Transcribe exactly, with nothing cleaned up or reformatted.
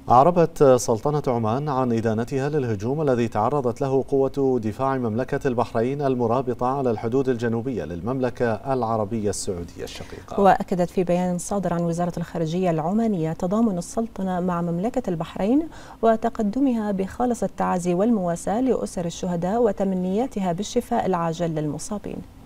أعربت سلطنة عمان عن إدانتها للهجوم الذي تعرضت له قوة دفاع مملكة البحرين المرابطة على الحدود الجنوبية للمملكة العربية السعودية الشقيقة. وأكدت في بيان صادر عن وزارة الخارجية العمانية تضامن السلطنة مع مملكة البحرين وتقدمها بخالص التعازي والمواساة لأسر الشهداء وتمنياتها بالشفاء العاجل للمصابين.